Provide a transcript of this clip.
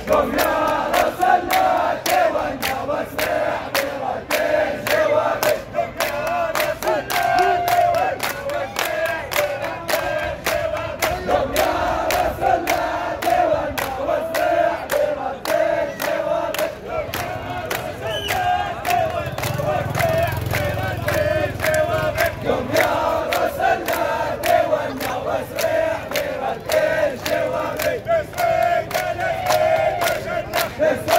قم يا راس الله تولى واسرع برد الجواب. قم يا راس الله تولى واسرع برد الجواب. قم يا راس الله تولى واسرع برد الجواب. قم يا راس الله تولى واسرع برد الجواب. قم يا راس الله تولى واسرع برد الجواب. بسم الله الرحمن الرحيم.